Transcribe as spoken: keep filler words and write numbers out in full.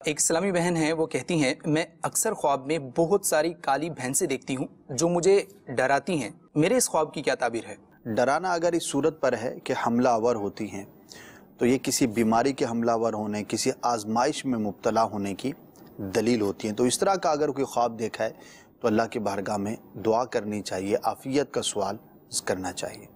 एक इस्लामी बहन है, वो कहती हैं, मैं अक्सर ख्वाब में बहुत सारी काली भैंसें देखती हूँ जो मुझे डराती हैं। मेरे इस ख्वाब की क्या ताबीर है? डराना अगर इस सूरत पर है कि हमलावर होती हैं तो ये किसी बीमारी के हमलावर होने, किसी आजमाइश में मुब्तला होने की दलील होती हैं। तो इस तरह का अगर कोई ख्वाब देखा है तो अल्लाह की बारगाह में दुआ करनी चाहिए, आफियत का सवाल करना चाहिए।